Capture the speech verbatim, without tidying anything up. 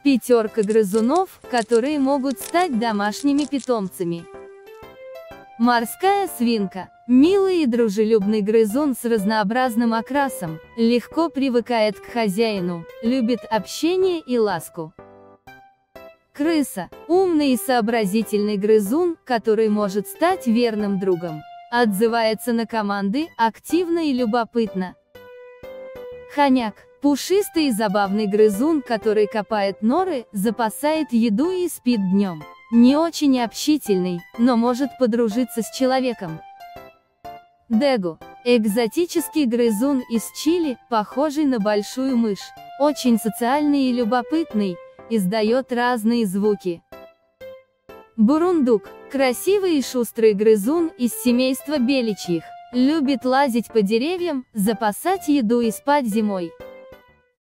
Пятерка грызунов, которые могут стать домашними питомцами. Морская свинка. Милый и дружелюбный грызун с разнообразным окрасом, легко привыкает к хозяину, любит общение и ласку. Крыса. Умный и сообразительный грызун, который может стать верным другом. Отзывается на команды, активно и любопытно. Хомяк. Пушистый и забавный грызун, который копает норы, запасает еду и спит днем. Не очень общительный, но может подружиться с человеком. Дегу. Экзотический грызун из Чили, похожий на большую мышь. Очень социальный и любопытный, издает разные звуки. Бурундук. Красивый и шустрый грызун из семейства беличьих. Любит лазить по деревьям, запасать еду и спать зимой.